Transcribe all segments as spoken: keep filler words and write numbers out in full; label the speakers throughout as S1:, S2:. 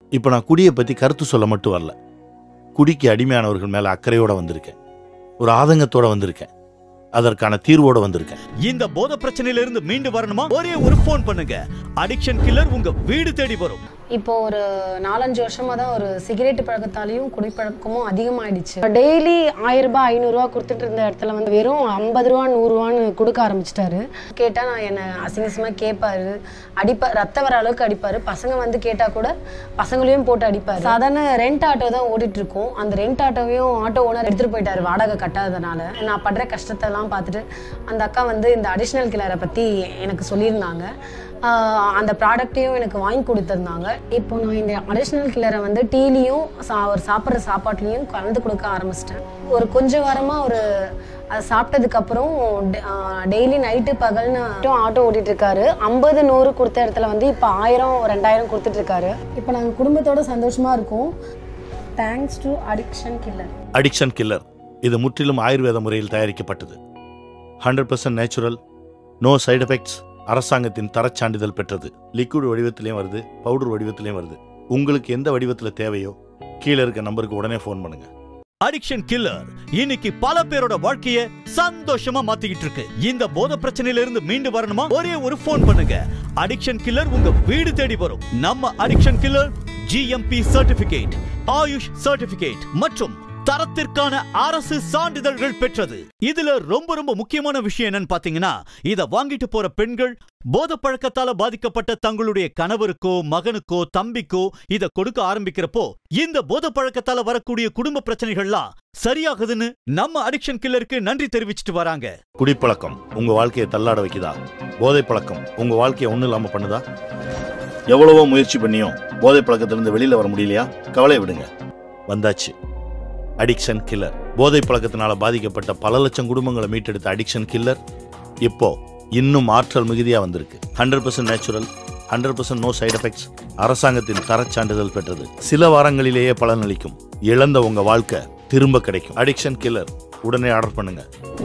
S1: இப்போ நான் குடியை பற்றி கருத்து சொல்ல மட்டும் வரல, குடிக்கு அடிமையானவர்கள் மேலே அக்கறையோடு வந்திருக்கேன், ஒரு ஆதங்கத்தோடு வந்திருக்கேன், அதற்கான தீர்வோடு வந்திருக்கேன்.
S2: இந்த போதை பிரச்சனையிலிருந்து மீண்டு வரணுமா? ஒரே ஒரு ஃபோன் பண்ணுங்க, அடிக்ஷன் கில்லர் உங்க வீடு தேடி வரும்.
S3: இப்போ ஒரு நாலஞ்சு வருஷமா தான் ஒரு சிகரெட் பழக்கத்தாலையும் குடிப்பழக்கமும் அதிகமாயிடுச்சு. டெய்லி ஆயிரம் ரூபாய் ஐநூறுரூவா கொடுத்துட்டு இருந்த இடத்துல வந்து வெறும் ஐம்பது ரூபா நூறுரூவான்னு கொடுக்க ஆரம்பிச்சிட்டாரு. கேட்டால் நான் என்னை அசிங்கசமாக கேட்பாரு, அடிப்பா ரத்த வர அளவுக்கு அடிப்பார். பசங்க வந்து கேட்டால் கூட பசங்களையும் போட்டு அடிப்பார். சாதாரண ரெண்ட் ஆட்டோ தான் ஓடிட்டு இருக்கோம். அந்த ரெண்ட் ஆட்டோவையும் ஆட்டோ ஓனர் எடுத்துகிட்டு போயிட்டார் வாடகை கட்டாததுனால. நான் படுற கஷ்டத்தெல்லாம் பார்த்துட்டு அந்த அக்கா வந்து இந்த அடிஷ்னல் கில்லரை பற்றி எனக்கு சொல்லியிருந்தாங்க. அந்த ப்ராடக்டையும் எனக்கு வாங்கி கொடுத்துருந்தாங்க. இப்போ நான் இந்த அடிஷ்னல் கில்லரை வந்து டீலையும் சா ஒரு சாப்பிட்ற சாப்பாட்லேயும் கலந்து கொடுக்க ஆரம்பிச்சிட்டேன். ஒரு கொஞ்ச வாரமாக ஒரு அதை சாப்பிட்டதுக்கப்புறம் டெய்லி நைட்டு பகல்னு ஆட்டோ ஓட்டிகிட்டு இருக்காரு. ஐம்பது நூறு கொடுத்த இடத்துல வந்து இப்போ ஆயிரம் ரெண்டாயிரம் கொடுத்துட்ருக்காரு. இப்போ நாங்கள் குடும்பத்தோட சந்தோஷமாக இருக்கோம். Thanks to addiction killer.
S1: Addiction killer இது முற்றிலும் ஆயுர்வேத முறையில் தயாரிக்கப்பட்டது. Hundred percent natural, no side effects, அரசாங்கத்தின் தரச்சான்றிதழ் பெற்றது. லிக்விட் வடிவத்திலையும் வருது, பவுடர் வடிவத்திலையும் வருது. உங்களுக்கு எந்த வடிவத்தில் தேவையோ கீழே இருக்க நம்பருக்கு உடனே ஃபோன் பண்ணுங்க.
S2: அடிக்ஷன் கில்லர் இன்னைக்கு பல பேரோட வாழ்க்கைய சந்தோஷமா மாத்திக்கிட்டு இருக்கு. இந்த போதை பிரச்சனையில இருந்து மீண்டு வரணுமா? ஒரே ஒரு ஃபோன் பண்ணுங்க, அடிக்ஷன் கில்லர் உங்க வீடு தேடி வரும். நம்ம addiction killer GMP certificate, AYUSH certificate மற்றும் தரத்திற்கான அரசு சான்றிதழ்கள் பெற்றது. இதுல ரொம்ப ரொம்ப முக்கியமான விஷயம் என்னன்னு பாத்தீங்கன்னா, இத வாங்கிட்டு போற பெண்கள் போதை பழக்கத்தால பாதிக்கப்பட்ட தங்களுடைய கணவருக்கோ மகனுக்கோ தம்பிக்கோ இத கொடுக்க ஆரம்பிக்கிறப்போ இந்த போதை பழக்கத்தால வரக்கூடிய குடும்ப பிரச்சனைகள்லாம் சரியாகுதுன்னு நம்ம அடிக்ஷன் கில்லருக்கு நன்றி தெரிவிச்சிட்டு வராங்க.
S1: குடிப்பழக்கம் உங்க வாழ்க்கையை தள்ளாட வைக்குதா? போதை பழக்கம் உங்க வாழ்க்கையை ஒண்ணு இல்லாம பண்ணுதா? எவ்வளவோ முயற்சி பண்ணியும் போதை பழக்கத்திலிருந்து வெளியில வர முடியலையா? கவலை விடுங்க, வந்தாச்சு அடிக்ஷன் கில்லர். போதை பழக்கத்தினால பாதிக்கப்பட்ட பல லட்சம் குடும்பங்களை மீட்டெடுத்த அடிக்ஷன் கில்லர் இப்போ இன்னும் ஆற்றல் மிகுதியா வந்திருக்கு. Hundred percent natural, hundred percent no side effects, அரசாங்கத்தின் தரச்சான்றிதழ் பெற்றது. சில வாரங்களிலேயே பலனளிக்கும். இழந்த உங்க வாழ்க்கை திரும்ப கிடைக்கும். அடிக்ஷன் கில்லர் உடனே ஆர்டர் பண்ணுங்க.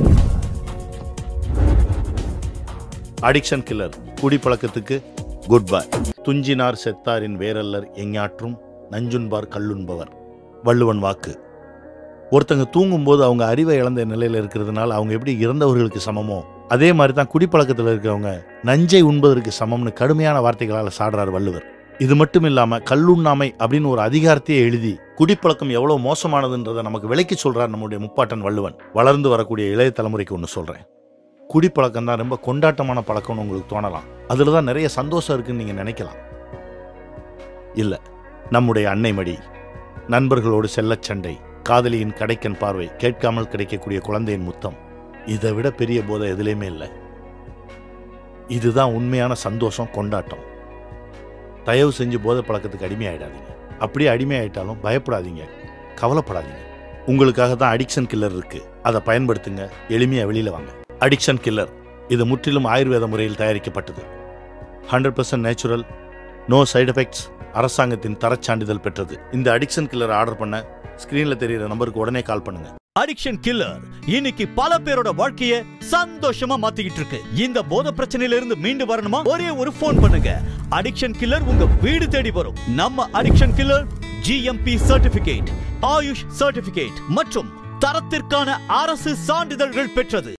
S1: அடிக்ஷன் கில்லர் குடிப்பழக்கத்துக்கு குட் பை. துஞ்சினார் செத்தாரின் வேரல்லர் எஞ்ஞாற்றும் நஞ்சுண்பார் கல்லுண்பவர். வள்ளுவன் வாக்கு. ஒருத்தங்க தூங்கும்போது அவங்க அறிவை இழந்த நிலையில் இருக்கிறதுனால அவங்க எப்படி இறந்தவர்களுக்கு சமமோ அதே மாதிரி தான் குடிப்பழக்கத்தில் இருக்கிறவங்க நஞ்சை உண்பதற்கு சமம்னு கடுமையான வார்த்தைகளால் சாடுறார் வள்ளுவர். இது மட்டும் இல்லாமல் கல்லுண்ணாமை அப்படின்னு ஒரு அதிகாரத்தையே எழுதி குடிப்பழக்கம் எவ்வளோ மோசமானதுன்றதை நமக்கு விளக்கி சொல்றார் நம்முடைய முப்பாட்டன் வள்ளுவன். வளர்ந்து வரக்கூடிய இளைய தலைமுறைக்கு ஒன்று சொல்கிறேன், குடிப்பழக்கம் தான் ரொம்ப கொண்டாட்டமான பழக்கம்னு உங்களுக்கு தோணலாம், அதில் தான் நிறைய சந்தோஷம் இருக்குன்னு நீங்கள் நினைக்கலாம். இல்லை, நம்முடைய அன்னை மடி, நண்பர்களோடு செல்லச் சண்டை, காதலியின் கடைக்கன் பார்வை, கேட்காமல் கிடைக்கக்கூடிய குழந்தையின் முத்தம், இதை விட பெரிய போதை எதுலையுமே இல்லை. இதுதான் உண்மையான சந்தோஷம், கொண்டாட்டம். தயவு செஞ்சு போதை பழக்கத்துக்கு அடிமையாயிடாதீங்க. அப்படியே அடிமையாயிட்டாலும் பயப்படாதீங்க, கவலைப்படாதீங்க. உங்களுக்காக தான் அடிக்ஷன் கில்லர் இருக்கு. அதை பயன்படுத்துங்க, எளிமையா வெளியில வாங்க. அடிக்ஷன் கில்லர் இது முற்றிலும் ஆயுர்வேத முறையில் தயாரிக்கப்பட்டது. Hundred percent natural, no side effects, அரசாங்கத்தின் தரச்சான்றிதழ் பெற்றது. இந்த அடிக்ஷன் கில்லர் ஆர்டர் பண்ண ஸ்கிரீன்ல தெரியுற நம்பருக்கு உடனே கால் பண்ணுங்க.
S2: அடிக்ஷன் கில்லர் இன்னைக்கு பல பேரோட வாழ்க்கைய சந்தோஷமா மாத்திக்கிட்டு இருக்கு. இந்த போதை பிரச்சனையில இருந்து மீண்டு வரணுமா? ஒரே ஒரு ஃபோன் பண்ணுங்க, அடிக்ஷன் கில்லர் உங்க வீடு தேடி வரும். நம்ம addiction killer GMP certificate, AYUSH certificate மற்றும் தரத்திற்கான அரசு சான்றிதழ்கள் பெற்றது.